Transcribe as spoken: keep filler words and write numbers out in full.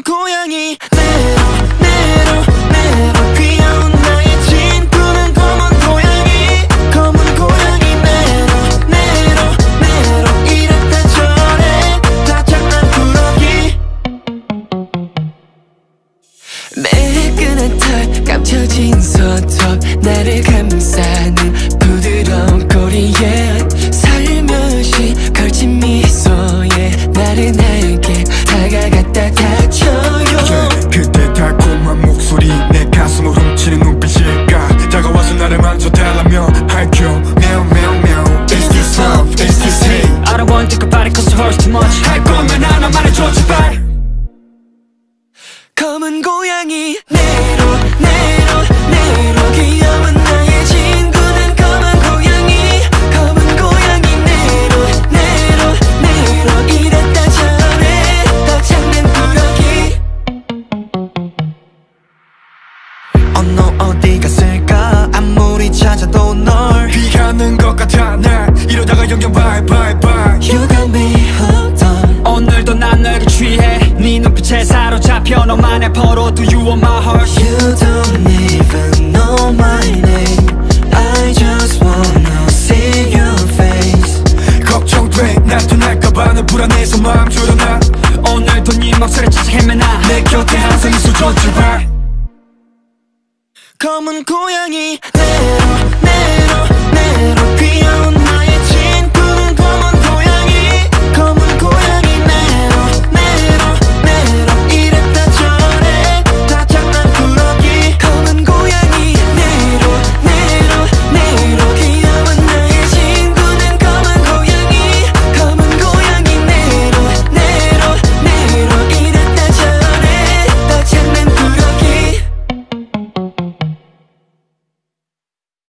고양이 네로 네로 네로 귀여운 나의 친구는 검은 고양이 검은 고양이 네로 네로 네로 이랬다 저래 다 장난꾸러기 매끈한 털 감춰진 손톱 나를 감싸는 부드러운 꼬리에 살며시 걸친 미소에 나른하게 다가갔다 닫혀요 yeah, 그때 달콤한 목소리 내 가슴을 훔치는 눈빛일까 다가와서 나를 만져달라며 할겨 meow meow meow Is this love? Is this hate? I don't want to talk about it cause it hurts too much 할 거면 하나 말해줘 제발 검은 고양이 네로 네로 네로 귀여운 나의 친구는 검은 고양이 검은 고양이 네로 네로 네로 이랬다 저래 다 장난꾸러기 어 너 어디 갔을까 아무리 찾아도 널 피하는 것 같아 날 이러다가 영영 bye bye bye You got me hooked on 오늘도 난 너에게 취해 네 눈빛에 사로잡혀 너만의 포로 Do you want my heart? You don't even know my name I just wanna see your face 걱정돼 나타날까봐 늘 불안해서 마음 졸여놔 오늘도 네 목소리 찾아 헤매나 내 곁에 항상 있어줘 제발 검은 고양이 네로 네로